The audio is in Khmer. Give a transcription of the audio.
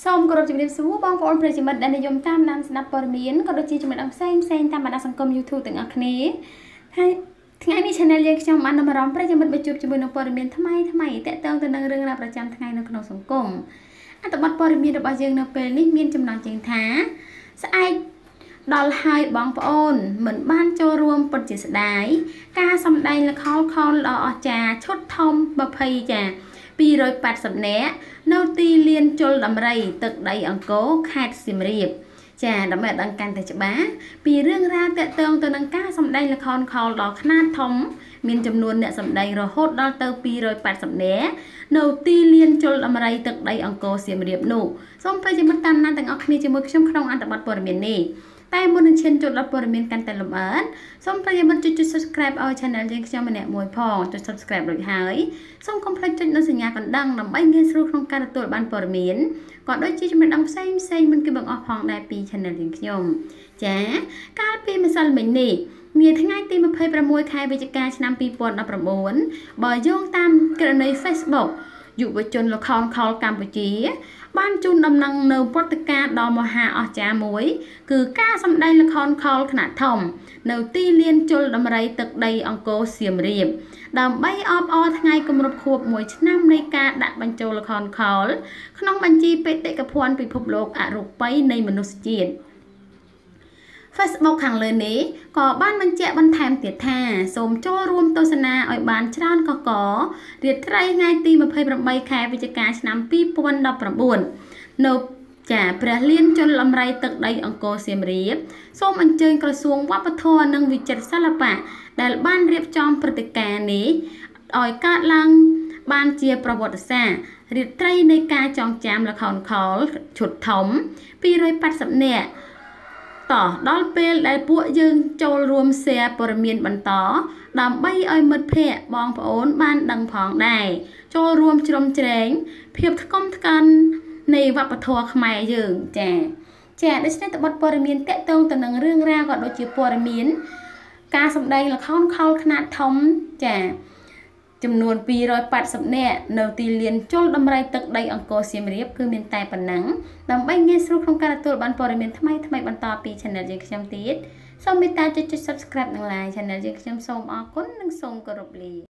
សូមគោរពជំរាបសួរបងប្អូនប្រិយមិត្តដែលនិយមតាមដានស្ដាប់ព័ត៌មានក៏ដូចជាជំរាបផ្សេងតាមបណ្ដាសង្គម YouTube ទាំងអស់គ្នាហើយថ្ងៃនេះ Channel យើងខ្ញុំបាននាំអារម្មណ៍ប្រិយមិត្តបញ្ជប់ជាមួយនឹងព័ត៌មានថ្មីតាក់ទងទៅនឹងរឿងរ៉ាវប្រចាំថ្ងៃនៅក្នុងសង្គមអត្ថបទព័ត៌មានរបស់យើងនៅពេលនេះមានចំណងជើងថាស្អែកដល់ហើយបងប្អូនមិនបានចូលរួមពិតជាស្ដាយការសម្ដែងល្ខោនខោនដ៏អស្ចារ្យឈុតធំ20ចា280នាក់នៅទីលានជលដំរីទឹកដីអង្គរខេត្តសៀមរាបចាដើម្បីឲ្យដឹងកាន់តែច្បាស់ពីរឿងរ៉ាវតាក់ទងទៅនឹងការសម្ដែងល្ខោនខោលដ៏ខ្នាតធំមានចំនួនអ្នកសម្ដែងរហូតដល់ទៅ280នាក់នៅទីលានជលដំរីទឹកដីអង្គរសៀមរាបនោះសូមប្រិយមិត្តតាមដានទាំងអស់គ្នាជាមួយខ្ញុំក្នុងអត្ថបទព័ត៌មាននេះតែមុននឹងឈានចូលដល់ព័ត៌មានកាន់តែលម្អិតសូមប្រិយមិត្តចុច Subscribe ឲ្យ Channel យើងខ្ញុំម្នាក់មួយផងចុច Subscribe រួចហើយសូមកុំភ្លេចចុចនូវសញ្ញាកណ្ដឹងដើម្បីងាយស្រួលក្នុងការទទួលបានព័ត៌មានក៏ដូចជាចំណេះដឹងផ្សេងមិនគឺបង្អស់ផងដែរពី Channel យើងខ្ញុំចាកាលពីម្សិលមិញនេះមានថ្ងៃទី26ខែវិច្ឆិកាឆ្នាំ2019បើយោងតាមក្រណី Facebook យុវជនល្ខោនខោលកម្ពុជាបានជូនដំណឹងនៅព្រឹត្តិការណ៍ដ៏មហាអស្ចារ្យមួយគឺការសម្ដែងល្ខោនខោលខ្នាតធំនៅទីលានជលដំរីទឹកដីអង្គរសៀមរាបដើម្បីអបអរថ្ងៃគម្រប់ខួប1ឆ្នាំនៃការដាក់បញ្ចូលល្ខោនខោលក្នុងបញ្ជីបេតិកភណ្ឌពិភពលោកអរូបីនៃមនុស្សជាតិ Facebook ខាងលើនេះក៏បានបញ្ជាក់បន្ថែមទៀតថាសូមចូលរួមទស្សនាឲ្យបានច្រើនកករាត្រីថ្ងៃទី28ខែវិច្ឆិកាឆ្នាំ2019នៅព្រះលានជលដំរីទឹកដីអង្គរសៀមរាបសូមអញ្ជើញក្រសួងវប្បធម៌និងវិចិត្រសិល្បៈដែលបានរៀបចំព្រឹត្តិការណ៍នេះឲ្យកើតឡើងបានជាប្រវត្តិសាស្ត្ររាត្រីនៃការចងចាំល្ខោនខោលឈុតធំ280នាក់តដល់ពេលដែលពួកយើងចូលរួម share ព័ត៌មានបន្តដើម្បីឲ្យមិត្តភ័ក្តិបងប្អូនបានដឹងផងដែរចូលរួមជ្រោមជ្រែងភាពថ្កុំថ្កើងនៃវប្បធម៌ខ្មែរយើងចាដូច្នេះតបព័ត៌មានតាក់ទងទៅនឹងរឿងរ៉ាវក៏ដូចជាព័ត៌មានការសម្ដែងល្ខោនខោលខ្នាតធំចាចំនួន280នាក់នៅទីលានជលដំរីទឹកដីអង្គរសៀមរាបគឺមានតែប៉ុណ្ណឹងដើម្បីងាយស្រួលក្នុងការទទួលបានព័ត៌មានថ្មីបន្តពី Channel យើងខ្ញុំទៀតសូមមេត្តាចុច Subscribe និង Like Channel យើងខ្ញុំសូមអរគុណនិងសូមគោរពលា